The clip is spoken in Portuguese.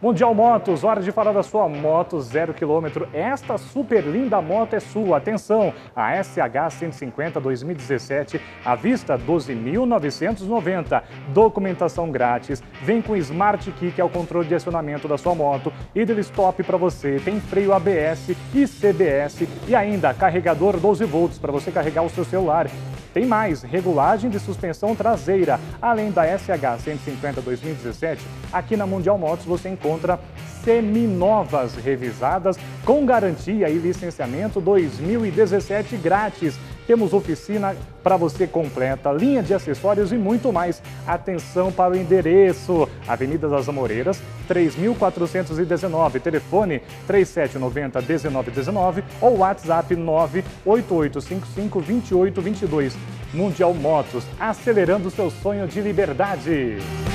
Mundial Motos, hora de falar da sua moto 0 km. Esta super linda moto é sua. Atenção, a SH 150 2017, à vista 12.990. Documentação grátis. Vem com Smart Key, que é o controle de acionamento da sua moto. Idle Stop para você. Tem freio ABS e CBS e ainda carregador 12 volts para você carregar o seu celular. Tem mais, regulagem de suspensão traseira. Além da SH 150 2017, aqui na Mundial Motos você encontra seminovas revisadas com garantia e licenciamento 2017 grátis. Temos oficina para você completa, linha de acessórios e muito mais. Atenção para o endereço: Avenida das Amoreiras, 3419, telefone 3790-1919 ou WhatsApp 98855-2822. Mundial Motos, acelerando seu sonho de liberdade.